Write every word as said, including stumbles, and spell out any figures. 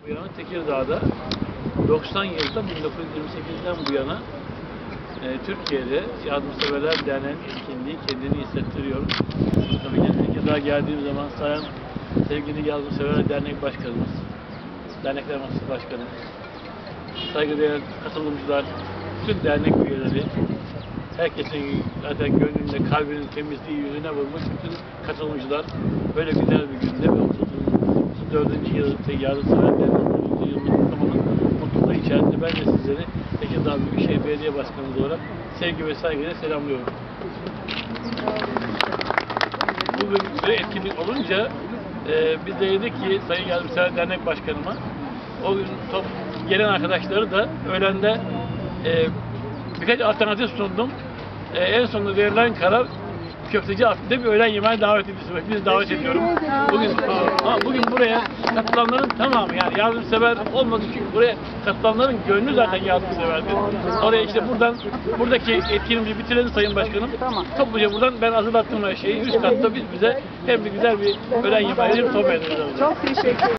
Bu yana Tekirdağ'da doksan yılda bin dokuz yüz yirmi sekizden bu yana e, Türkiye'de Yardımseverler Derneği'nin etkinliği kendini hissettiriyor. Tabii ki Tekirdağ'a geldiğim zaman sayan sevgili Yardımseverler Derneği Başkanımız, Dernekler Masası Başkanı, saygıdeğer katılımcılar, bütün dernek üyeleri, herkesin zaten gönlünde, kalbinin temizliği yüzüne vurmuş bütün katılımcılar böyle güzel bir günde ve otuz dördüncü yıl Yardımseverler Derneği'nin yılını kutlamanın mutluluğu içerisinde ben de sizleri Tekirdağ Büyükşehir Belediye Başkanımız olarak sevgi ve saygıyla selamlıyorum. Bugün böyle etkinlik olunca e, biz de dedik ki Sayın Yardımseverler Dernek Başkanıma o gün top, gelen arkadaşları da öğlende e, birkaç alternatif sundum. E, en sonunda verilen karar Köfteci Afil'de bir öğlen yemeği davet edilmesi. Biz davet ediyorum. Bugün ama bugin buraya katılanların tamamı yani yardımsever olmadığı çünkü buraya katılanların gönlü zaten yardımseverdir. Oraya işte buradan buradaki etkinliğimizi bitirelim Sayın Başkanım. Topluca buradan ben hazırlattım her şeyi. Üst katta biz bize hem de güzel bir öğlen yemeği hem sohbet edeceğiz. Çok teşekkür ederim.